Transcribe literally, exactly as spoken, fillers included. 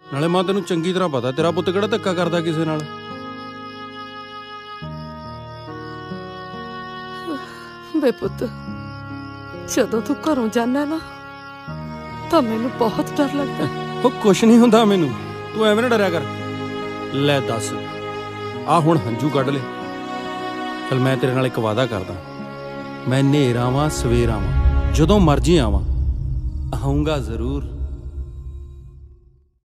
ਨਾਲੇ ਮਾਂ ਤੈਨੂੰ ਚੰਗੀ ਤਰ੍ਹਾਂ ਪਤਾ ਤੇਰਾ ਪੁੱਤ ਕਿਹੜਾ ਧੱਕਾ ਕਰਦਾ ਕਿਸੇ ਨਾਲ। ਵੇ ਪੁੱਤ, ਜਦੋਂ ਤੂੰ ਘਰੋਂ ਜਾਂਦਾ ਨਾ ਤਾਂ ਮੈਨੂੰ ਬਹੁਤ ਡਰ ਲੱਗਦਾ। ਉਹ ਕੁਛ ਨਹੀਂ ਹੁੰਦਾ ਮੈਨੂੰ, ਤੂੰ ਐਵੇਂ ਨਾ ਡਰਿਆ ਕਰ। ਲੈ ਦੱਸ, ਆ ਹੁਣ ਹੰਝੂ ਕੱਢ ਲੈ। ਚਲ ਮੈਂ ਤੇਰੇ ਨਾਲ ਇੱਕ ਵਾਅਦਾ ਕਰਦਾ, ਮੈਂ ਹਨੇਰ ਆਵਾਂ ਸਵੇਰ ਆਵਾਂ ਜਦੋਂ ਮਰਜ਼ੀ ਆਵਾਂ, ਆਊਂਗਾ ਜ਼ਰੂਰ।